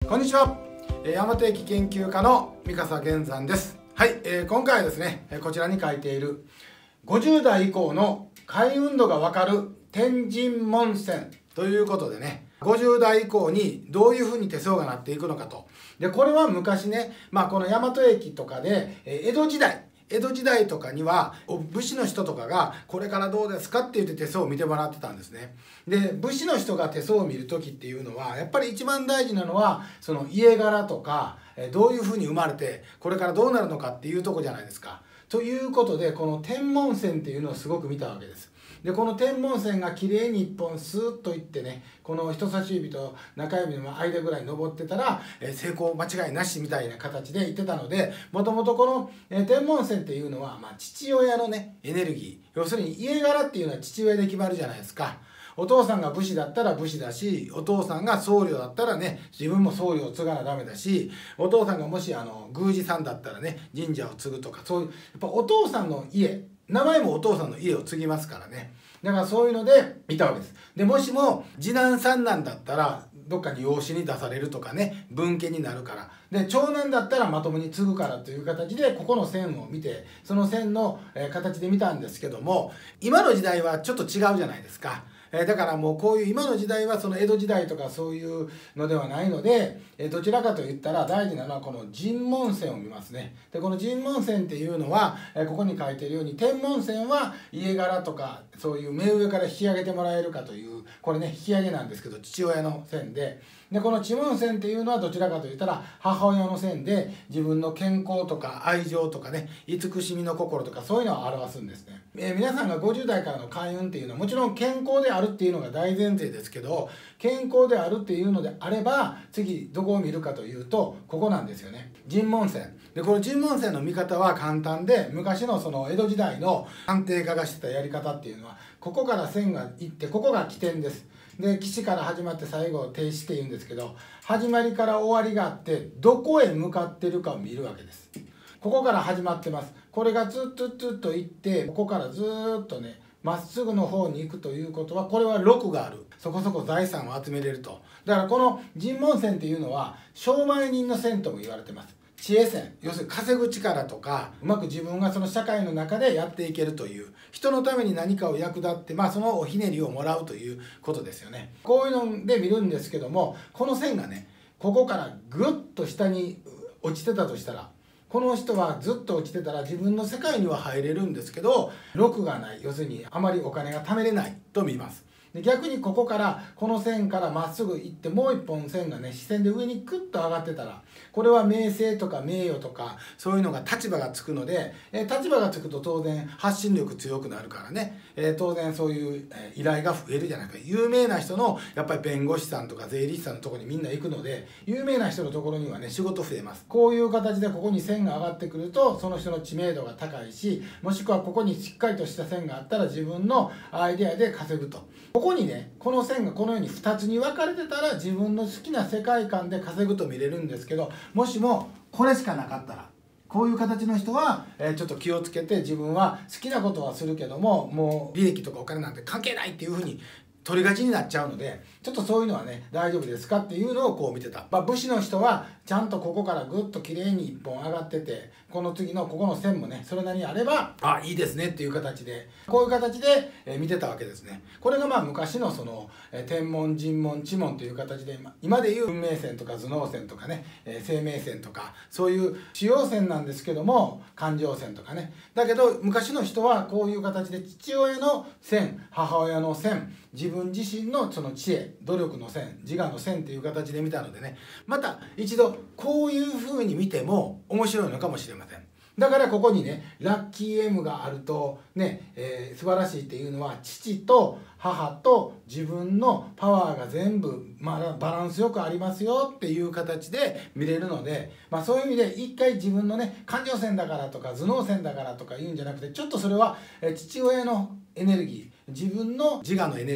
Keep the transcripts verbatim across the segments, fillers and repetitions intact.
こんにちは、えー、山手駅研究家の三笠玄山です。はい、えー、今回はですね、こちらに書いているごじゅう代以降の開運度がわかる天神門線ということでね、ごじゅう代以降にどういうふうに手相がなっていくのかと。で、これは昔ね、まあこの大和駅とかで、えー、江戸時代江戸時代とかには武士の人とかがこれからどうですかって言って手相を見てもらってたんですね。で、武士の人が手相を見る時っていうのはやっぱり一番大事なのはその家柄とかどういうふうに生まれてこれからどうなるのかっていうとこじゃないですか。ということでこの天文線っていうのをすごく見たわけです。でこの天文線がきれいに一本スーッといってね、この人差し指と中指の間ぐらい登ってたら、えー、成功間違いなしみたいな形で言ってたので、もともとこの、えー、天文線っていうのは、まあ、父親のねエネルギー、要するに家柄っていうのは父親で決まるじゃないですか。お父さんが武士だったら武士だし、お父さんが僧侶だったらね自分も僧侶を継がなダメだし、お父さんがもしあの宮司さんだったらね神社を継ぐとか、そういうやっぱお父さんの家、名前もお父さんの家を継ぎますからね。だからそういうので見たわけです。でもしも次男三男だったらどっかに養子に出されるとかね、分家になるから。で長男だったらまともに継ぐからという形でここの線を見て、その線の、えー、形で見たんですけども、今の時代はちょっと違うじゃないですか。えー、だからもうこういう今の時代はその江戸時代とかそういうのではないので、えー、どちらかといったら大事なのはこの神門線を見ますね。でこの神門線っていうのは、えー、ここに書いているように天門線は家柄とかそういう目上から引き上げてもらえるかという、これね引き上げなんですけど父親の線で、でこの知門線っていうのはどちらかといったら母親の線で自分の健康とか愛情とかね慈しみの心とかそういうのを表すんですね。えー、皆さんがごじゅう代からの開運っていうのはもちろん健康であるっていうのが大前提ですけど、健康であるっていうのであれば次どこを見るかというとここなんですよね、神門線で。この神門線の見方は簡単で、昔のその江戸時代の鑑定家がしてたやり方っていうのはここから線がいってここが起点です。で岸から始まって最後停止っていうんですけど、始まりから終わりがあってどこへ向かってるかを見るわけです。ここから始まってます。これがずっとずっと行ってここからずっとねまっすぐの方に行くということは、これは禄がある、そこそこ財産を集めれると。だからこの神門線っていうのは商売人の線とも言われてます。知恵線、要するに稼ぐ力とかうまく自分がその社会の中でやっていけるという、人のために何かを役立って、まあそのおひねりをもらうということですよね。こういうので見るんですけども、この線がねここからぐっと下に落ちてたとしたら、この人はずっと落ちてたら自分の世界には入れるんですけど禄がない、要するにあまりお金が貯めれないと見ます。で逆にここからこの線からまっすぐ行ってもう一本線がね視線で上にクッと上がってたら、これは名声とか名誉とかそういうのが立場がつくので、えー、立場がつくと当然発信力強くなるからね、えー、当然そういう、えー、依頼が増えるじゃないか。有名な人のやっぱり弁護士さんとか税理士さんのところにみんな行くので、有名な人のところにはね仕事増えます。こういう形でここに線が上がってくるとその人の知名度が高いし、もしくはここにしっかりとした線があったら自分のアイデアで稼ぐと。ここにねこの線がこのようにふたつに分かれてたら自分の好きな世界観で稼ぐと見れるんですけど、もしもこれしかなかったらこういう形の人は、えー、ちょっと気をつけて、自分は好きなことはするけどももう利益とかお金なんて関係ないっていうふうに取りがちになっちゃうので、ちょっとそういうのはね大丈夫ですかっていうのをこう見てた。まあ、武士の人はちゃんとここからぐっときれいに一本上がってて、この次のここの線もねそれなりにあればあいいですねっていう形でこういう形で、えー、見てたわけですね。これがまあ昔のその、えー、天文神文地文という形で今でいう運命線とか頭脳線とかね、えー、生命線とかそういう主要線なんですけども、感情線とかね。だけど昔の人はこういう形で父親の線、母親の線、自分自身のその知恵、努力の線、自我の線っていう形で見たのでね、また一度こういう風に見ても面白いのかもしれません。だからここにねラッキー M があるとね、えー、素晴らしいっていうのは父と母と自分のパワーが全部、まあ、バランスよくありますよっていう形で見れるので、まあ、そういう意味で一回自分のね感情線だからとか頭脳線だからとか言うんじゃなくて、ちょっとそれは父親のエネルギー、自分の自我のエネルギー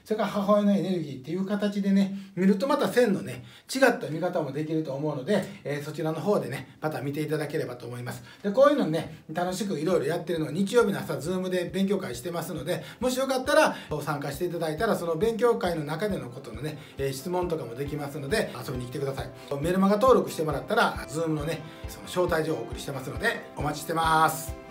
それから母親のエネルギーっていう形でね見ると、また線のね違った見方もできると思うので、えー、そちらの方でねまた見ていただければと思います。でこういうのね楽しくいろいろやってるのは日曜日の朝 Zoom で勉強会してますので、もしよかったら参加していただいたら、その勉強会の中でのことのね、えー、質問とかもできますので遊びに来てください。メルマガ登録してもらったら Zoom のねその招待状をお送りしてますのでお待ちしてます。